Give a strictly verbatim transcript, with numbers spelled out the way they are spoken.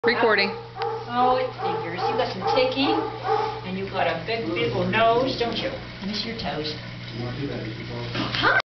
Recording. Oh, it figures. You got some ticking, and you got a big, big old nose, don't you? Miss your toes. Huh?